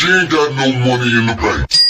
She ain't got no money in the bank.